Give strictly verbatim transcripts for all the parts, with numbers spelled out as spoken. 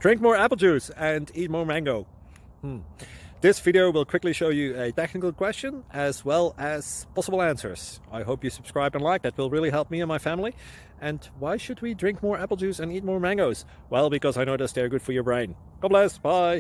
Drink more apple juice and eat more mango. Hmm. This video will quickly show you a technical question as well as possible answers. I hope you subscribe and like, that will really help me and my family. And why should we drink more apple juice and eat more mangoes? Well, because I noticed they're good for your brain. God bless, bye!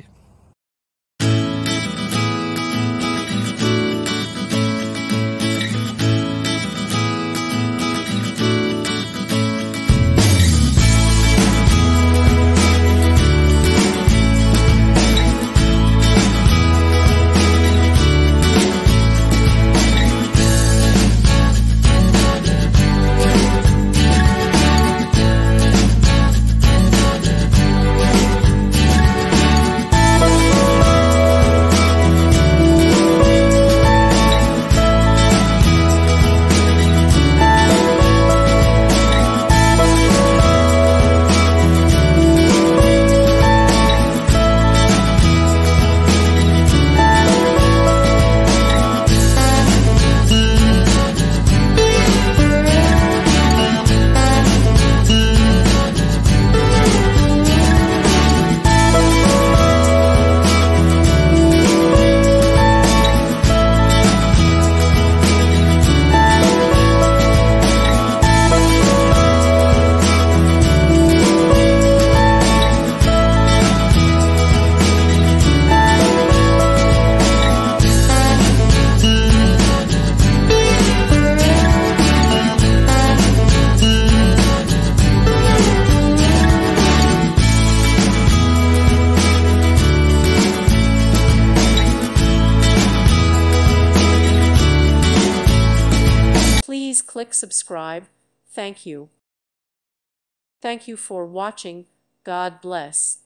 Please click subscribe. Thank you. Thank you for watching. God bless.